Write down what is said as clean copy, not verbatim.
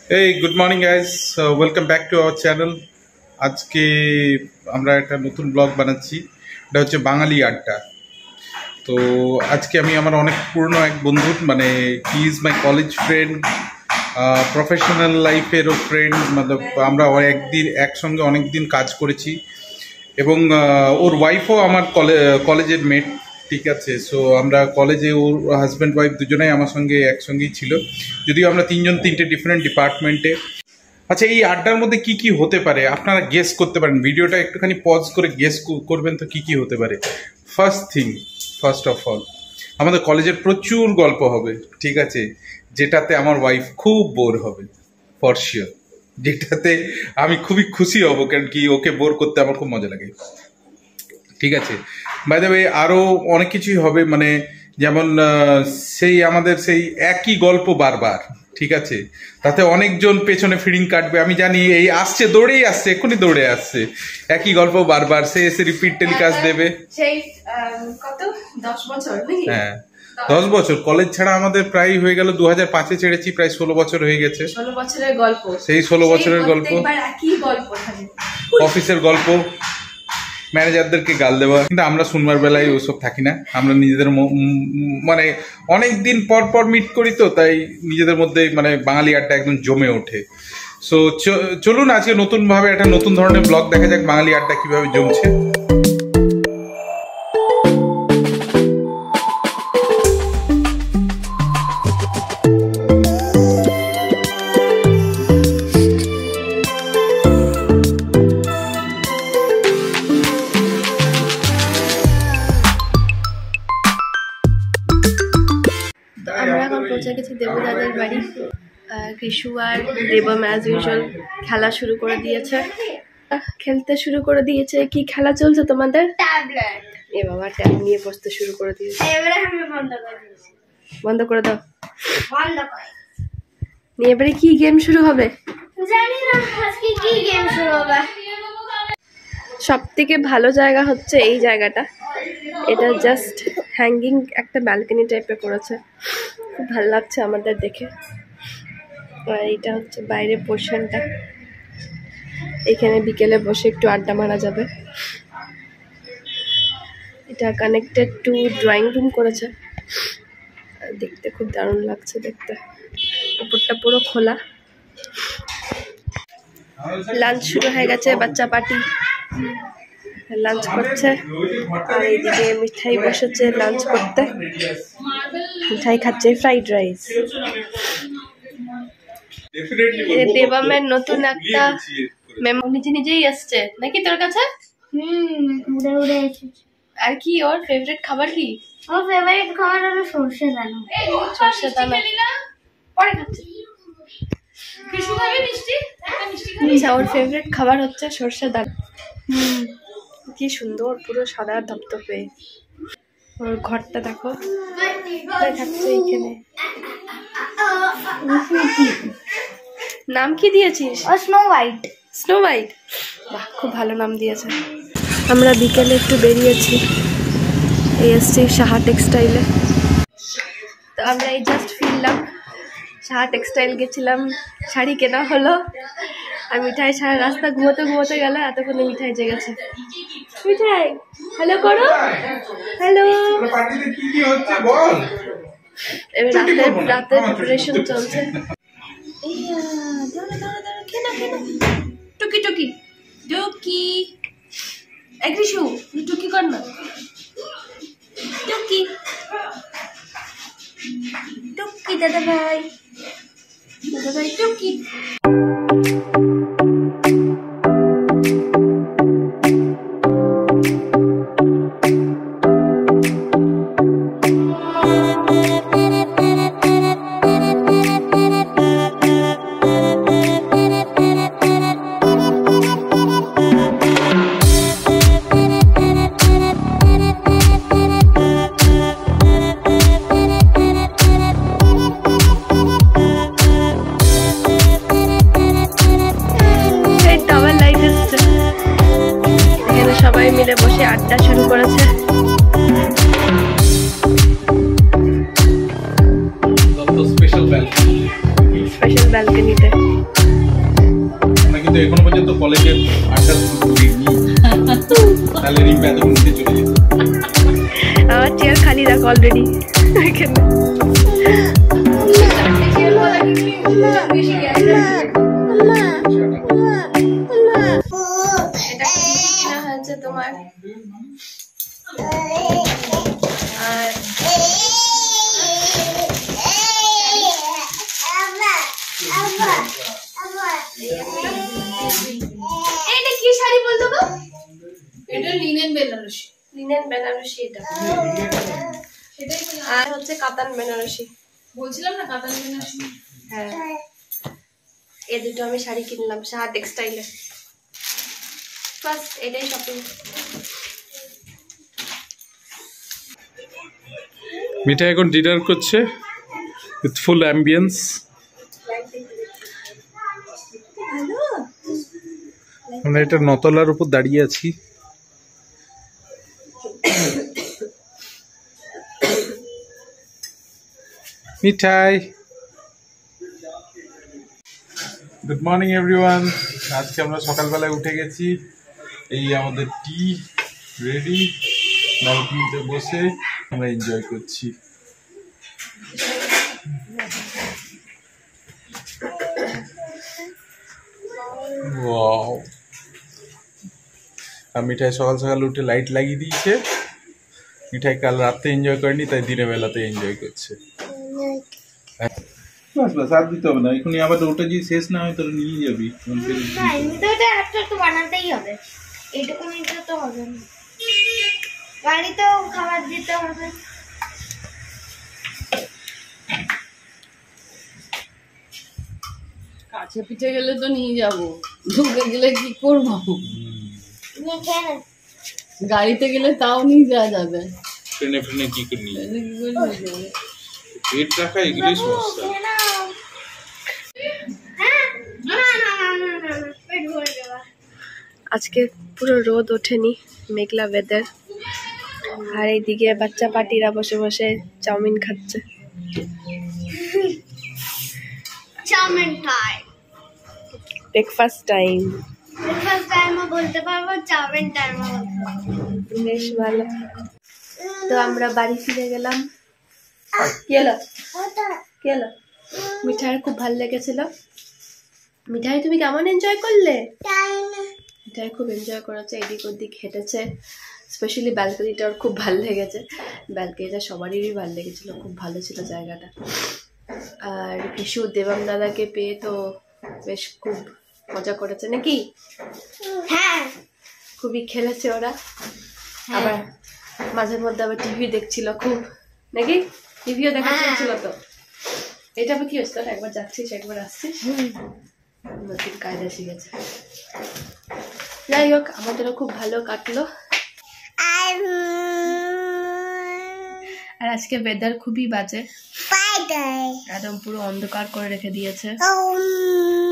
Hey, good morning, guys. Welcome back to our channel. আজকে আমরা একটা নতুন ব্লগ বানাচ্ছি। এটা হচ্ছে বাঙালি আড্ডা। তো আজকে আমি আমার অনেক পুরনো এক বন্ধু, মানে he is my college friend, professional লাইফেরও ফ্রেন্ড। মানে আমরা একদিন একসঙ্গে অনেক দিন কাজ করেছি এবং ওর ওয়াইফও আমার কলেজের মেট। ঠিক আছে, সো আমরা কলেজে ওর হাজব্যান্ড ওয়াইফ দুজনেই আমার সঙ্গে একসঙ্গেই ছিল, যদিও আমরা তিনটে ডিফারেন্ট ডিপার্টমেন্টে। আচ্ছা, এই আড্ডার মধ্যে কি কি হতে পারে আপনারা গেস করতে পারেন। ভিডিওটা একটুখানি পজ করে গেস করবেন তো কি কি হতে পারে। ফার্স্ট অফ অল, আমাদের কলেজের প্রচুর গল্প হবে, ঠিক আছে, যেটাতে আমার ওয়াইফ খুব বোর হবে ফর শিওর, যেটাতে আমি খুবই খুশি হব, কারণ কি ওকে বোর করতে আমার খুব মজা লাগে। ঠিক আছে, বাই দ্য ওয়ে আরও অনেক কিছুই হবে, মানে যেমন আমাদের সেই একই গল্প বারবার, ঠিক আছে, তাতে অনেকজন পেছনে ফিডিং কাটবে, আমি জানি, এই আসছে দৌড়েই আসছে, এক্ষুনি দৌড়ে আসছে, একই গল্প বারবার সে এসে রিপিট টেলিকাস্ট দেবে। সেই কত 10 বছর, হ্যাঁ 10 বছর কলেজ ছাড়া আমাদের প্রায় হয়ে গেল, 2005-এ ছেড়েছি, প্রায় 16 বছর হয়ে গেছে। 16 বছরের গল্প, সেই 16 বছরের গল্প, অফিসের গল্প, ম্যানেজারদেরকে গাল দেওয়া। কিন্তু আমরা শুনবার বেলায় ওসব থাকি না, আমরা নিজেদের মানে অনেক দিন পর পর মিট করি, তো তাই নিজেদের মধ্যে মানে বাঙালি আড্ডা একদম জমে ওঠে। সো চলুন আজকে নতুনভাবে একটা নতুন ধরনের ব্লগ দেখা যাক, বাঙালি আড্ডা কিভাবে জমছে। আমরা এখন পৌঁছে গেছি দেবদাদের বাড়ি। কৃষু আর দেবম অ্যাজ ইউজুয়াল খেলা শুরু করে দিয়েছে, খেলতে শুরু করে দিয়েছে। কি খেলা চলছে তোমাদের? ট্যাবলেট। এ বাবা, ট্যাব নিয়ে বসতে শুরু করে দিয়েছে। এবারে আমি বন্ধ করে দাও। নিয়ে এবারে কি গেম শুরু হবে জানি না, আজকে কি গেম শুরু হবে। সব থেকে ভালো জায়গা হচ্ছে এই জায়গাটা, এটা জাস্ট হ্যাঙ্গিং একটা ব্যালকনি টাইপের করেছে, খুব ভালো লাগছে আমাদের দেখে। আর এইটা হচ্ছে বাইরের পোর্শনটা, এখানে বিকেলে বসে একটু আড্ডা মারা যাবে। এটা কানেক্টেড টু ড্রয়িং রুম করেছে, দেখতে খুব দারুণ লাগছে দেখতে। উপরটা পুরো খোলা। লাঞ্চ শুরু হয়ে গেছে, বাচ্চা পার্টি লাঞ্চ করছে, আর এইদিকে মিঠাই বসেছে লাঞ্চ করতে, মিঠাই খাচ্ছে, ফ্রাইড রাইস। দেবামের নতুন একটা মেমো নিজে নিজেই আসছে নাকি তোর কাছে? উড়ে উড়ে এসেছে। আর কি ওর ফেভারিট খাবার? কি ওর ফেভারিট খাবার হলো সরষে দানা। সরষে দানা পরে খাচ্ছে। আচ্ছা, ওর ফেভারিট খাবার হচ্ছে সরষে দানা। কি সুন্দর, পুরো সাদা ধপধপে। ওর ঘরটা দেখো, থাকছে এইখানে। নাম কি দিয়েছিস? Snow white. স্নো হোয়াইট, বাহ, খুব ভালো নাম দিয়েছে। আমরা বিকেলে একটু বেরিয়েছি, এই এসছি সাহা টেক্সটাইলে। তো আমরা এই জাস্ট ফিরলাম, সাহা টেক্সটাইল গেছিলাম, শাড়ি কেনা হলো, আর মিঠাই সারা রাস্তা ঘুমোতে গেল, এতক্ষণে মিঠাই জেগেছে। মিঠাই হ্যালো করো, হ্যালো। এবার রাতের প্রিপারেশন চলছে। টুকি টুকি টুকি, একরিশু টুকি কর না, টুকি টুকি দাদা ভাই টুকি। এতক্ষণ উঠে চলে যেত। আমার চেয়ার খালি রাখ অলরেডি এখানে। এটা কিনা হয়েছে তোমার, আর এটা কি শাড়ি বলতো গো? এটা লিনেন বেনারসি। লিনেন বেনারসি এটা, আর হচ্ছে কাতান বেনারসি। বলছিলাম না কাতান বেনারসি। হ্যাঁ, এই দুটো আমি শাড়ি কিনলাম সাহা টেক্সটাইলে। বাস এটাই শপিং। মিঠা এখন ডিনার করছে উইথ ফুল অ্যাম্বিয়েন্স। আমরা এটা নতলার উপর দাঁড়িয়ে আছি। Mithai, good morning everyone. আজকে আমরা সকালবেলায় উঠে গেছি। এই আমাদের টি রেডি, ব্যালকনিতে বসে আমরা এনজয় করছি। ওয়াও, আর মিঠাই সকাল সকাল উঠে লাইট লাগিয়ে দিয়েছে। মিঠাই কাল রাতে এনজয় করেনি, তাই দিনের বেলাতে এনজয় করছে। বাস বাস, আর দিতে হবে না। এখনই আবার ওটা যদি শেষ না হয় তোরা নিয়ে যাবি। না এমনি তো এটা একটা একটু বানাতেই হবে, এইটুকু নিতে তো হবে না, বাড়িতেও খাবার দিতে হবে। কাছে পিঠে গেলে তো নিয়ে যাবো, দূরে গেলে কি করবো? নিয়ে খেয়ে নে। গাড়িতে গেলে তাও নিয়ে যাওয়া যাবে, ট্রেনে ফ্রেনে কি করে নিয়ে যাবি? কি করে নিয়ে যাবে? পেট রাখা এগুলোই সমস্যা। খেয়ে নাও। হ্যাঁ? না না না না না না, পেট ভরে যাবে। আজকে পুরো রোদ ওঠেনি, মেঘলা ওয়েদার। আর এইদিকে বাচ্চা পাটিরা বসে বসে চাউমিন খাচ্ছে। Chowmein time, breakfast time. Breakfast টাইমও বলতে পারবো, চাউমিন টাইমও বলতে পারবো। বেশ ভালো। তো আমরা বাড়ি ফিরে গেলাম। কি হলো? কি হলো? মিঠাইয়ের খুব ভালো লেগেছিল। মিঠাই তুমি কেমন এনজয় করলে? মিঠাই খুব এনজয় করেছে, এদিক ওদিক হেঁটেছে। স্পেশালি ব্যালকনিটা ওর খুব ভালো লেগেছে। ব্যালকনিটা সবারই ভালো লেগেছিল, খুব ভালো ছিল জায়গাটা। আর বিশু দেবাম দাদাকে পেয়ে তো বেশ খুব মজা করেছে নাকি? হ্যাঁ, খুবই খেলেছে ওরা। আবার মাঝে মধ্যে আবার টিভি দেখছিল খুব নাকি? টিভিও দেখা চলছিল তো। এটা আবার কি হচ্ছে, একবার যাচ্ছিস একবার আসছিস, নতুন কায়দা শিখেছে। যাই হোক, আমাদেরও খুব ভালো কাটলো। আর আজকে ওয়েদার খুবই বাজে, একদম পুরো অন্ধকার করে রেখে দিয়েছে।